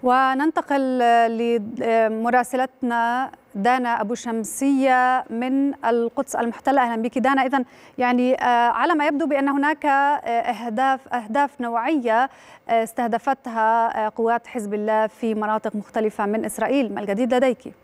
وننتقل لمراسلتنا دانا أبو شمسية من القدس المحتلة. أهلا بك دانا. إذن يعني على ما يبدو بأن هناك أهداف نوعية استهدفتها قوات حزب الله في مناطق مختلفة من إسرائيل، ما الجديد لديك؟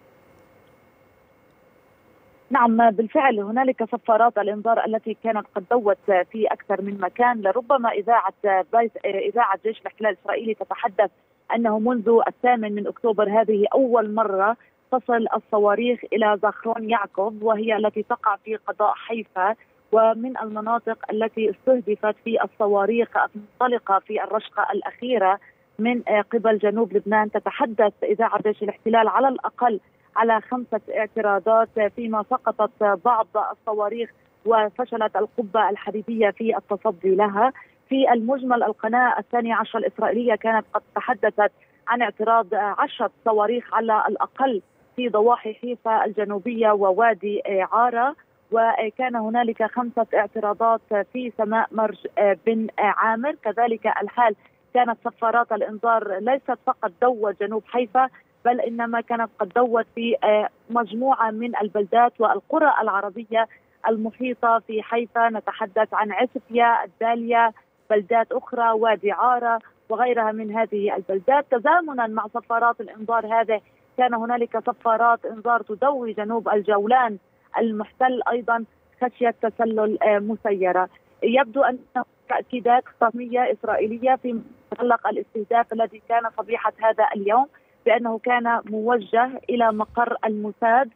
نعم بالفعل هنالك صفارات الإنذار التي كانت قد دوت في أكثر من مكان. لربما إذاعة جيش الاحتلال الإسرائيلي تتحدث أنه منذ 8 أكتوبر هذه أول مرة تصل الصواريخ إلى زخرون يعقوب، وهي التي تقع في قضاء حيفا، ومن المناطق التي استهدفت في الصواريخ المنطلقة في الرشقة الأخيرة من قبل جنوب لبنان. تتحدث إذاعة جيش الاحتلال على الأقل على 5 اعتراضات، فيما سقطت بعض الصواريخ وفشلت القبة الحديدية في التصدي لها. في المجمل القناة 12 الإسرائيلية كانت قد تحدثت عن اعتراض 10 صواريخ على الأقل في ضواحي حيفا الجنوبية ووادي عارة، وكان هنالك 5 اعتراضات في سماء مرج بن عامر. كذلك الحال كانت صفارات الإنذار ليست فقط دوت جنوب حيفا، بل إنما كانت قد دوت في مجموعة من البلدات والقرى العربية المحيطة في حيفا. نتحدث عن عسفية، الدالية، بلدات أخرى، وادي عارة وغيرها من هذه البلدات. تزامنا مع صفارات الإنذار هذه كان هنالك صفارات إنذار تدوي جنوب الجولان المحتل أيضا خشية تسلل مسيرة. يبدو أن تأكيدات رسمية إسرائيلية في متعلق الاستهداف الذي كان صبيحة هذا اليوم بأنه كان موجه إلى مقر الموساد،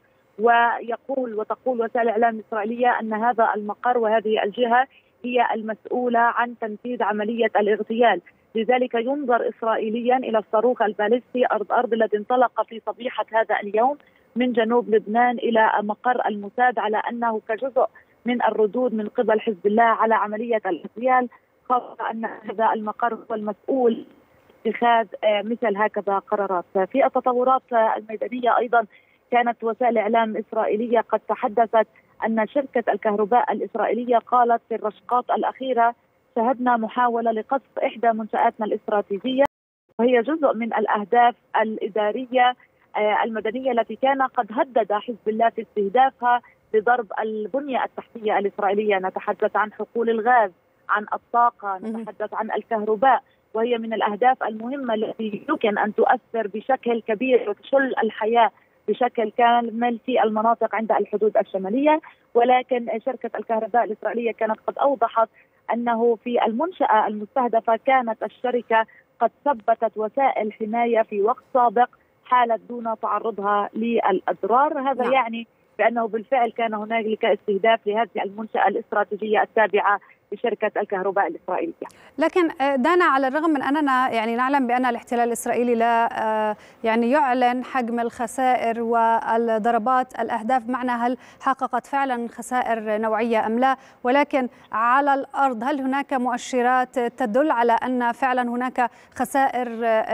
وتقول وسائل الإعلام الإسرائيلية أن هذا المقر وهذه الجهة هي المسؤولة عن تنفيذ عملية الاغتيال. لذلك ينظر إسرائيليا إلى الصاروخ البالستي أرض الذي انطلق في صبيحة هذا اليوم من جنوب لبنان إلى مقر الموساد على أنه كجزء من الردود من قبل حزب الله على عملية الاغتيال، خاصة أن هذا المقر هو المسؤول اتخاذ مثل هكذا قرارات. في التطورات الميدانية أيضا كانت وسائل إعلام إسرائيلية قد تحدثت أن شركة الكهرباء الإسرائيلية قالت في الرشقات الأخيرة شهدنا محاولة لقصف إحدى منشآتنا الاستراتيجية، وهي جزء من الأهداف الإدارية المدنية التي كان قد هدد حزب الله في استهدافها لضرب البنية التحتية الإسرائيلية. نتحدث عن حقول الغاز، عن الطاقة، نتحدث عن الكهرباء، وهي من الأهداف المهمة التي يمكن أن تؤثر بشكل كبير وتشل الحياة بشكل كامل في المناطق عند الحدود الشمالية. ولكن شركة الكهرباء الإسرائيلية كانت قد أوضحت أنه في المنشأة المستهدفة كانت الشركة قد ثبتت وسائل حماية في وقت سابق حالت دون تعرضها للأضرار. هذا يعني بأنه بالفعل كان هنالك استهداف لهذه المنشأة الاستراتيجية التابعة لشركة الكهرباء الإسرائيلية. لكن دانا، على الرغم من أننا يعني نعلم بأن الاحتلال الإسرائيلي لا يعني يعلن حجم الخسائر والضربات الأهداف معنا هل حققت فعلا خسائر نوعية أم لا، ولكن على الأرض هل هناك مؤشرات تدل على أن فعلا هناك خسائر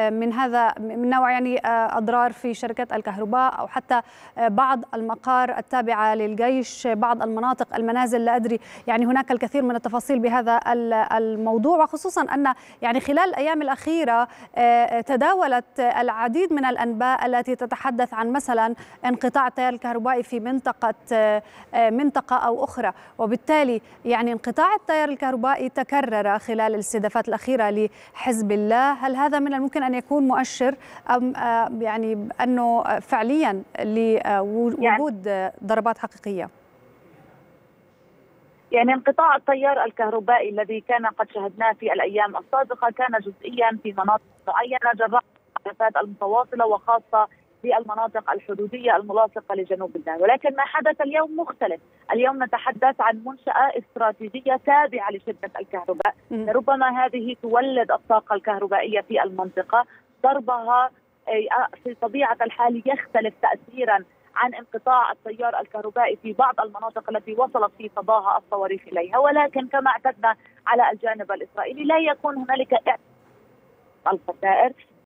من نوع يعني أضرار في شركة الكهرباء أو حتى بعض المقار التابعة للجيش، بعض المناطق، المنازل؟ لا أدري، يعني هناك الكثير من التفاصيل بهذا الموضوع، وخصوصا أن يعني خلال الأيام الأخيرة تداولت العديد من الأنباء التي تتحدث عن مثلا انقطاع التيار الكهربائي في منطقة أو أخرى، وبالتالي يعني انقطاع التيار الكهربائي تكرر خلال الاستهدافات الأخيرة لحزب الله. هل هذا من الممكن أن يكون مؤشر أم يعني أنه فعليا لوجود ضربات حقيقية؟ يعني انقطاع التيار الكهربائي الذي كان قد شهدناه في الأيام السابقة كان جزئيا في مناطق معينة جراء الحدثات المتواصلة وخاصة بالمناطق الحدودية الملاصقة لجنوب لبنان، ولكن ما حدث اليوم مختلف. اليوم نتحدث عن منشأة استراتيجية تابعة لشركة الكهرباء، ربما هذه تولد الطاقة الكهربائية في المنطقة. ضربها في طبيعة الحال يختلف تأثيرا عن انقطاع التيار الكهربائي في بعض المناطق التي وصلت في صداها الصواريخ إليها. ولكن كما اعتدنا على الجانب الإسرائيلي لا يكون هنالك الخسائر،